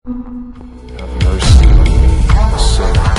Have mercy on the sinner.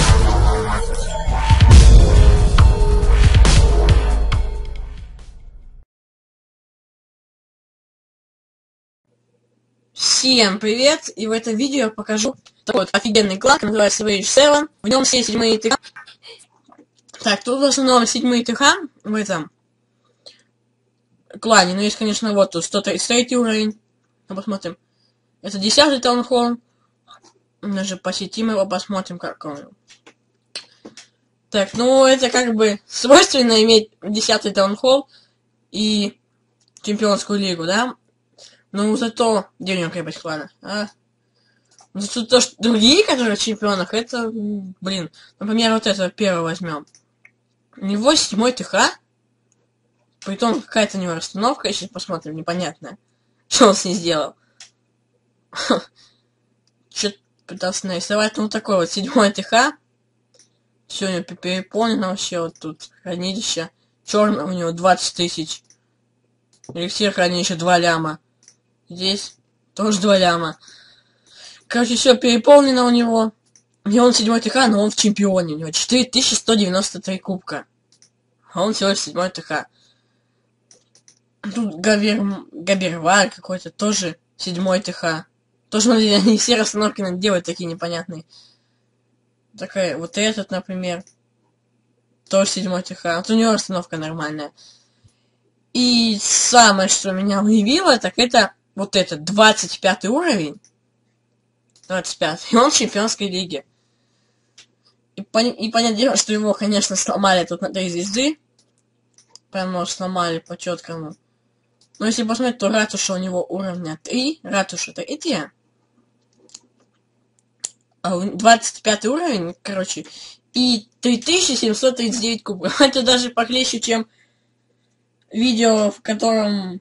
Всем привет! И в этом видео я покажу такой вот офигенный клан, называется Rage 7. В нем все седьмые ТХ. Так, тут в основном седьмые ТХ в этом клане. Ну, есть, конечно, вот тут 133 уровень. Ну, посмотрим. Это 10-й таунхолл. Даже посетим его, посмотрим, как он. Так, ну, это как бы свойственно иметь 10-й таунхолл и чемпионскую лигу, да? Ну, зато... Где у него крепость клана, а? Зато то, что другие, которые в чемпионах, это, блин, например, вот это первое возьмем. У него 7-й ТХ. Притом какая-то у него расстановка, сейчас посмотрим, непонятная. Что он с ней сделал? Что-то пытался нарисовать, ну, такой вот 7-й ТХ. Все у него переполнено вообще, вот тут хранилище. Черное у него 20 тысяч. Эликсир хранилища 2 ляма. Здесь тоже 2 ляма. Короче, все переполнено у него. И он 7-й ТХ, но он в чемпионе. У него 4193 кубка. А он всего лишь 7-й ТХ. Тут Габервар какой-то, тоже 7-й ТХ. Тоже, они все расстановки делают такие непонятные. Такая, вот этот, например. Тоже 7-й ТХ. Вот у него расстановка нормальная. И самое, что меня удивило, так это вот этот 25 уровень. 25. И он в чемпионской лиге. И понятное дело, что его, конечно, сломали тут на 3 звезды. Прямо сломали по-четкому. Но если посмотреть, то ратуша у него уровня 3. Ратуша 3. А 25 уровень, короче. И 3739 кубков. Это даже похлеще, чем видео, в котором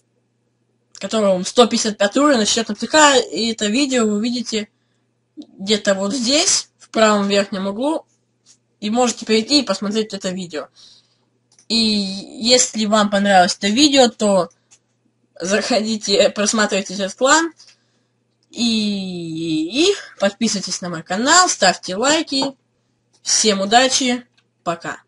155 уровень на 4 ТХ. И это видео вы видите где-то вот здесь, в правом верхнем углу. И можете перейти и посмотреть это видео. И если вам понравилось это видео, то заходите, просматривайте этот клан. И подписывайтесь на мой канал, ставьте лайки. Всем удачи, пока.